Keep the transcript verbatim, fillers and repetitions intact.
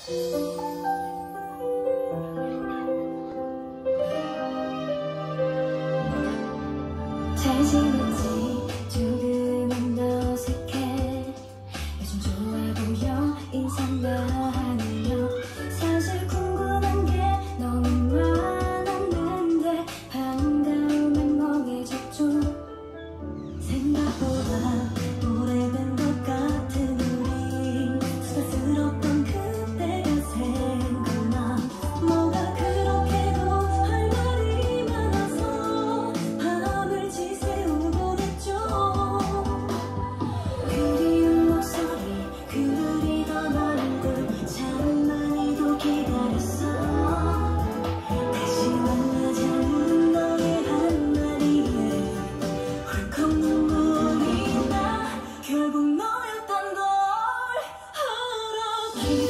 잘 지냈지? 조금은 어색해. 요즘 좋아 보여 인상 나누며. 사실 궁금한 게 너무 많았는데 반가움에 멍해졌죠. 생각보다 오래된 것 같은 우리. 수다스럽던 그때가 생각나. 뭐가 그렇게도 할 말이 많아서 밤을 지새우곤 했죠. 그리운 목소리 그리던 얼굴 참 많이도 기다렸어. 다시 만나자는 너의 한마디에 훌컥 눈물이 나. 결국 너였던 걸 알았지.